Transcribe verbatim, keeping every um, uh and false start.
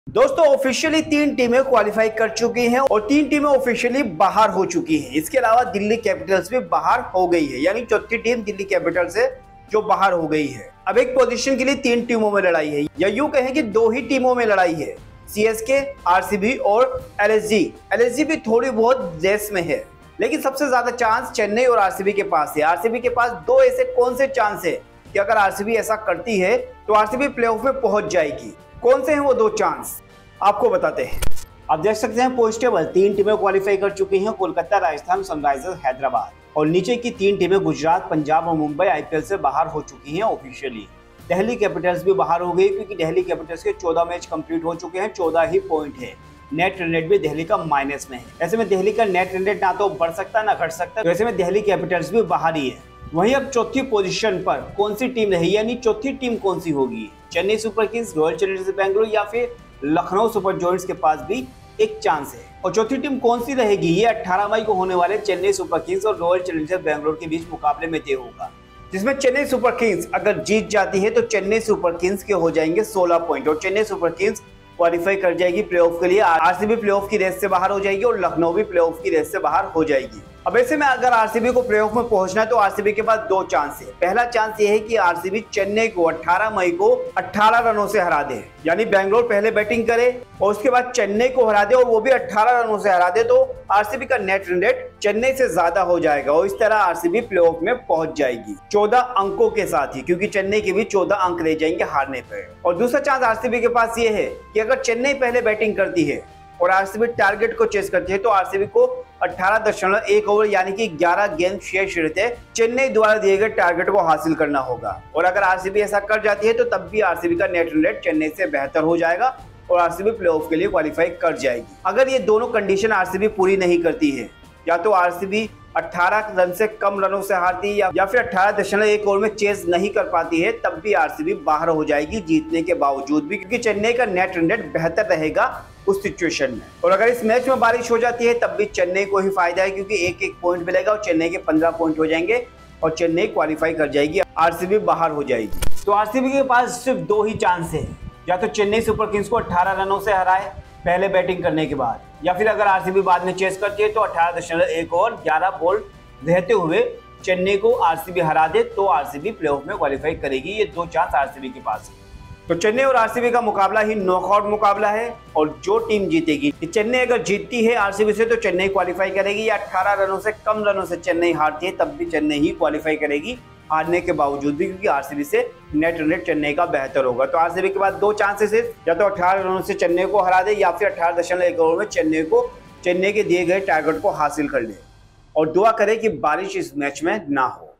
दोस्तों ऑफिशियली तीन टीमें क्वालिफाई कर चुकी हैं और तीन टीमें ऑफिशियली बाहर हो चुकी हैं। इसके अलावा दिल्ली कैपिटल्स भी बाहर हो गई है, यानी चौथी टीम दिल्ली कैपिटल्स है जो बाहर हो गई है। अब एक पोजीशन के लिए तीन टीमों में लड़ाई है, या यूं कहें कि दो ही टीमों में लड़ाई है, सीएसके, आरसीबी और एलएसजी। एलएसजी भी थोड़ी बहुत रेस में है, लेकिन सबसे ज्यादा चांस चेन्नई और आरसीबी के पास है। आरसीबी के पास दो ऐसे कौन से चांस है कि अगर आरसीबी ऐसा करती है तो आरसीबी प्लेऑफ में पहुंच जाएगी। कौन से हैं वो दो चांस, आपको बताते हैं। आप देख सकते हैं पोस्ट टेबल, तीन टीमें क्वालिफाई कर चुकी हैं, कोलकाता, राजस्थान, सनराइजर्स हैदराबाद, और नीचे की तीन टीमें गुजरात, पंजाब और मुंबई आईपीएल से बाहर हो चुकी हैं ऑफिशियली। दिल्ली कैपिटल्स भी बाहर हो गई, क्योंकि दिल्ली कैपिटल्स के चौदह मैच कंप्लीट हो चुके हैं, चौदह ही पॉइंट है। नेट रन रेट भी दिल्ली का माइनस में है। ऐसे में दिल्ली का नेट रन रेट ना तो बढ़ सकता ना घट सकता, तो ऐसे में दिल्ली कैपिटल्स भी बाहर ही है। वहीं अब चौथी पोजीशन पर कौन सी टीम रही, यानी चौथी टीम कौन सी होगी? Chennai super kings, royal challengers Bengaluru या फिर लखनऊ सुपर जायंट्स के पास भी एक चांस है। और चौथी टीम कौन सी रहेगी, ये अठारह मई को होने वाले चेन्नई सुपर किंग्स और रॉयल चैलेंजर्स बेंगलुरु के बीच मुकाबले में तय होगा, जिसमें चेन्नई सुपर किंग्स अगर जीत जाती है तो चेन्नई सुपर किंग्स के हो जाएंगे सोलह पॉइंट और चेन्नई सुपर किंग्स क्वालिफाई कर जाएगी प्लेऑफ के लिए। आरसीबी प्लेऑफ की रेस से बाहर हो जाएगी और लखनऊ भी प्लेऑफ की रेस से बाहर हो जाएगी। अब ऐसे में अगर आरसीबी को प्लेऑफ में पहुंचना है तो आरसीबी के पास दो चांस है। पहला चांस ये है कि आरसीबी चेन्नई को अठारह मई को अठारह रनों से हरा दे, यानी बेंगलोर पहले बैटिंग करे और उसके बाद चेन्नई को हरा दे और वो भी अठारह रनों से हरा दे, तो आरसीबी का नेट रन रेट चेन्नई से ज्यादा हो जाएगा और इस तरह आरसीबी प्लेऑफ में पहुंच जाएगी चौदह अंकों के साथ ही, क्योंकि चेन्नई के भी चौदह अंक रह जाएंगे हारने पर। और दूसरा चांस आरसीबी के पास ये है कि अगर चेन्नई पहले बैटिंग करती है और आरसीबी टारगेट को चेस करती है तो आरसीबी को अठारह दशमलव एक ओवर यानी कि ग्यारह गेंद शेष रहते चेन्नई द्वारा दिए गए टारगेट को हासिल करना होगा। और अगर आरसीबी ऐसा कर जाती है तो तब भी आरसीबी का नेट रन रेट चेन्नई से बेहतर हो जाएगा और आरसीबी प्लेऑफ के लिए क्वालिफाई कर जाएगी। अगर ये दोनों कंडीशन आरसीबी पूरी नहीं करती है, या तो आरसीबी अठारह रन से कम रनों से हारती है या, या फिर अठारह दशमलव एक ओवर में चेस नहीं कर पाती है, तब भी आरसीबी बाहर हो जाएगी जीतने के बावजूद भी, क्योंकि चेन्नई का नेट रन रेट बेहतर रहेगा उस सिचुएशन में। और अगर इस मैच में बारिश हो जाती है तब भी चेन्नई को ही फायदा है, क्योंकि एक एक पॉइंट मिलेगा और चेन्नई के पंद्रह पॉइंट हो जाएंगे और चेन्नई क्वालिफाई कर जाएगी, आरसीबी बाहर हो जाएगी। तो आरसीबी के पास सिर्फ दो ही चांस है, या तो चेन्नई सुपर किंग्स को अठारह रनों से हराए पहले बैटिंग करने के बाद, या फिर अगर आरसीबी बाद में चेस करती है तो अठारह दशमलव एक ओवर ग्यारह बॉल रहते हुए चेन्नई को आरसीबी हरा दे तो आरसीबी प्लेऑफ में क्वालिफाई करेगी। ये दो चांस आरसीबी के पास है। तो चेन्नई और आरसीबी का मुकाबला ही नॉकआउट मुकाबला है और जो टीम जीतेगी, चेन्नई अगर जीतती है आरसीबी से तो चेन्नई क्वालिफाई करेगी, या अठारह रनों से कम रनों से चेन्नई हारती है तब भी चेन्नई ही क्वालिफाई करेगी हारने के बावजूद भी, क्योंकि आरसीबी से नेट रन रेट चेन्नई का बेहतर होगा। तो आरसीबी के बाद दो चांसेस है, या तो अठारह रनों से चेन्नई को हरा दे या फिर अठारह दशमलव एक ओवर में चेन्नई को चेन्नई के दिए गए टारगेट को हासिल कर ले। और दुआ करें कि बारिश इस मैच में ना हो।